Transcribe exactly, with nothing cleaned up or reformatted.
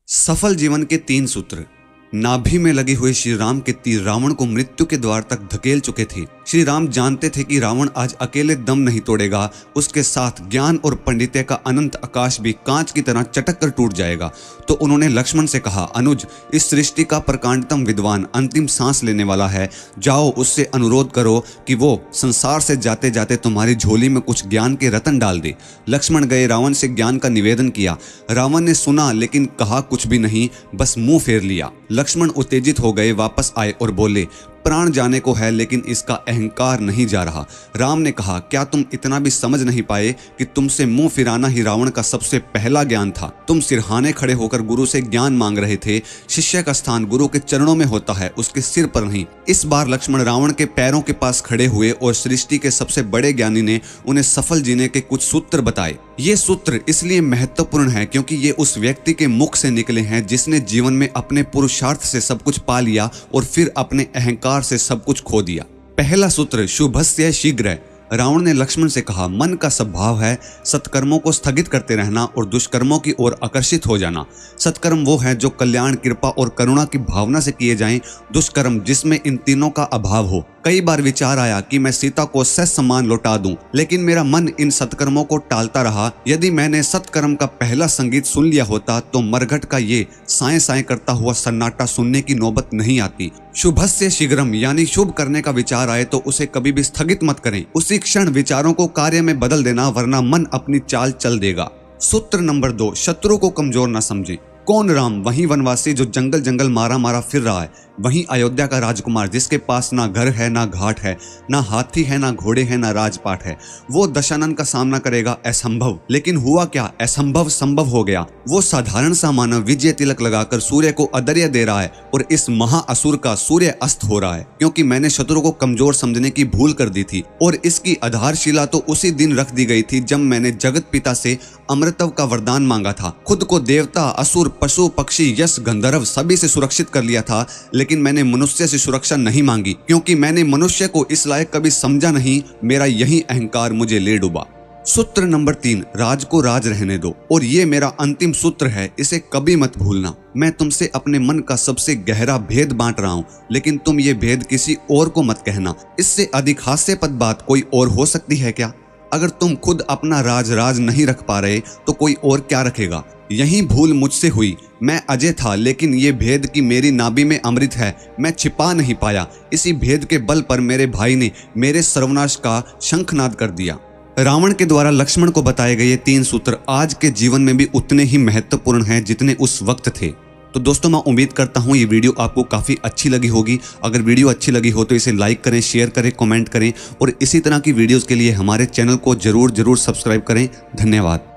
सफल जीवन के तीन सूत्र। नाभि में लगी हुई श्री राम के तीर रावण को मृत्यु के द्वार तक धकेल चुके थे। श्री राम जानते थे कि रावण आज अकेले दम नहीं तोड़ेगा, उसके साथ ज्ञान और पंडित्य का अनंत आकाश भी कांच की तरह चटक कर टूट जाएगा। तो उन्होंने लक्ष्मण से कहा, अनुज, इस सृष्टि का प्रकांडतम विद्वान अंतिम सांस लेने वाला है, जाओ उससे अनुरोध करो कि वो संसार से जाते जाते तुम्हारी झोली में कुछ ज्ञान के रतन डाल दे। लक्ष्मण गए, रावण से ज्ञान का निवेदन किया। रावण ने सुना लेकिन कहा कुछ भी नहीं, बस मुंह फेर लिया। लक्ष्मण उत्तेजित हो गए, वापस आए और बोले, प्राण जाने को है लेकिन इसका अहंकार नहीं जा रहा। राम ने कहा, क्या तुम इतना भी समझ नहीं पाए कि तुमसे मुंह फिराना ही रावण का सबसे पहला ज्ञान था। तुम सिरहाने खड़े होकर गुरु से ज्ञान मांग रहे थे। शिष्य का स्थान गुरु के चरणों में होता है, उसके सिर पर नहीं। इस बार लक्ष्मण रावण के पैरों के पास खड़े हुए और सृष्टि के सबसे बड़े ज्ञानी ने उन्हें सफल जीने के कुछ सूत्र बताए। ये सूत्र इसलिए महत्वपूर्ण है क्योंकि ये उस व्यक्ति के मुख से निकले हैं जिसने जीवन में अपने पुरुषार्थ से सब कुछ पा लिया और फिर अपने अहंकार से सब कुछ खो दिया। पहला सूत्र, शुभस्य शीघ्र। रावण ने लक्ष्मण से कहा, मन का स्वभाव है सत्कर्मों को स्थगित करते रहना और दुष्कर्मों की ओर आकर्षित हो जाना। सत्कर्म वो है जो कल्याण, कृपा और करुणा की भावना से किए जाएं। दुष्कर्म जिसमें इन तीनों का अभाव हो। कई बार विचार आया कि मैं सीता को ससम्मान लौटा दूं, लेकिन मेरा मन इन सत्कर्मों को टालता रहा। यदि मैंने सत्कर्म का पहला संगीत सुन लिया होता तो मरघट का ये साए साए करता हुआ सन्नाटा सुनने की नौबत नहीं आती। शुभस्य शीघ्रम यानी शुभ करने का विचार आए तो उसे कभी भी स्थगित मत करें। उसी क्षण विचारों को कार्य में बदल देना, वरना मन अपनी चाल चल देगा। सूत्र नंबर दो, शत्रु को कमजोर न समझें। कौन राम? वही वनवासी जो जंगल जंगल मारा मारा फिर रहा है। वही अयोध्या का राजकुमार जिसके पास ना घर है, ना घाट है, ना हाथी है, ना घोड़े है, ना राजपाट है। वो दशानन का सामना करेगा, असंभव। लेकिन हुआ क्या? असंभव संभव हो गया। वो साधारण सा मानव विजय तिलक लगाकर सूर्य को अदर्य दे रहा है और इस महाअसुर का सूर्य अस्त हो रहा है, क्योंकि मैंने शत्रु को कमजोर समझने की भूल कर दी थी। और इसकी आधारशिला तो उसी दिन रख दी गई थी जब मैंने जगत पिता से अमृतव का वरदान मांगा था। खुद को देवता, असुर, पशु, पक्षी, यश, गंधर्व सभी से सुरक्षित कर लिया था, लेकिन मैंने मनुष्य से सुरक्षा नहीं मांगी, क्योंकि मैंने मनुष्य को इस लायक कभी समझा नहीं। मेरा यही अहंकार मुझे ले डूबा। सूत्र नंबर तीन, राज को राज रहने दो। और ये मेरा अंतिम सूत्र है, इसे कभी मत भूलना। मैं तुमसे अपने मन का सबसे गहरा भेद बांट रहा हूँ, लेकिन तुम ये भेद किसी और को मत कहना। इससे अधिक हास्यास्पद बात कोई और हो सकती है क्या? अगर तुम खुद अपना राज राज नहीं रख पा रहे तो कोई और क्या रखेगा? यही भूल मुझसे हुई। मैं अजय था, लेकिन ये भेद कि मेरी नाभि में अमृत है मैं छिपा नहीं पाया। इसी भेद के बल पर मेरे भाई ने मेरे सर्वनाश का शंखनाद कर दिया। रावण के द्वारा लक्ष्मण को बताए गए ये तीन सूत्र आज के जीवन में भी उतने ही महत्वपूर्ण हैं जितने उस वक्त थे। तो दोस्तों, मैं उम्मीद करता हूँ ये वीडियो आपको काफ़ी अच्छी लगी होगी। अगर वीडियो अच्छी लगी हो तो इसे लाइक करें, शेयर करें, कमेंट करें और इसी तरह की वीडियोस के लिए हमारे चैनल को जरूर जरूर सब्सक्राइब करें। धन्यवाद।